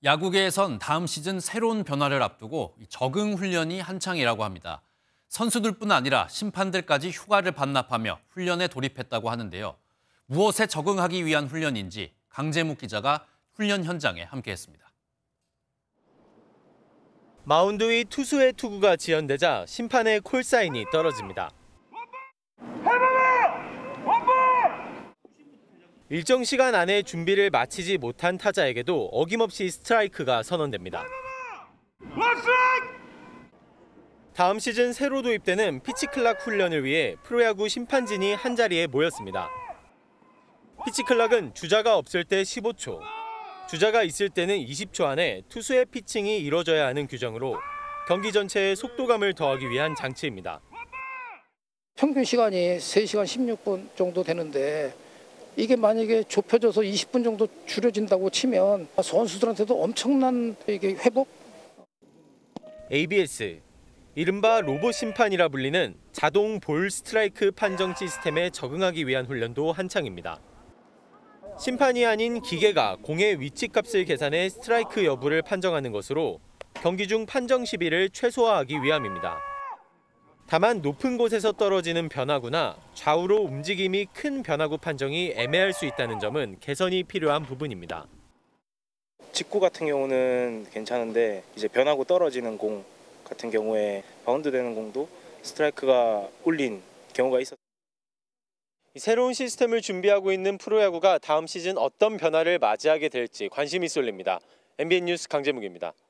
야구계에선 다음 시즌 새로운 변화를 앞두고 적응 훈련이 한창이라고 합니다. 선수들뿐 아니라 심판들까지 휴가를 반납하며 훈련에 돌입했다고 하는데요. 무엇에 적응하기 위한 훈련인지 강재묵 기자가 훈련 현장에 함께했습니다. 마운드 위 투수의 투구가 지연되자 심판의 콜사인이 떨어집니다. 일정 시간 안에 준비를 마치지 못한 타자에게도 어김없이 스트라이크가 선언됩니다. 다음 시즌 새로 도입되는 피치클락 훈련을 위해 프로야구 심판진이 한자리에 모였습니다. 피치클락은 주자가 없을 때 15초, 주자가 있을 때는 20초 안에 투수의 피칭이 이뤄져야 하는 규정으로 경기 전체에 속도감을 더하기 위한 장치입니다. 평균 시간이 3시간 16분 정도 되는데 이게 만약에 좁혀져서 20분 정도 줄여진다고 치면 선수들한테도 엄청난 이게 회복? ABS, 이른바 로봇 심판이라 불리는 자동 볼 스트라이크 판정 시스템에 적응하기 위한 훈련도 한창입니다. 심판이 아닌 기계가 공의 위치값을 계산해 스트라이크 여부를 판정하는 것으로 경기 중 판정 시비를 최소화하기 위함입니다. 다만 높은 곳에서 떨어지는 변화구나 좌우로 움직임이 큰 변화구 판정이 애매할 수 있다는 점은 개선이 필요한 부분입니다. 직구 같은 경우는 괜찮은데 이제 변화구 떨어지는 공 같은 경우에 바운드 되는 공도 스트라이크가 울린 경우가 있었습니다. 새로운 시스템을 준비하고 있는 프로야구가 다음 시즌 어떤 변화를 맞이하게 될지 관심이 쏠립니다. MBN 뉴스 강재묵입니다.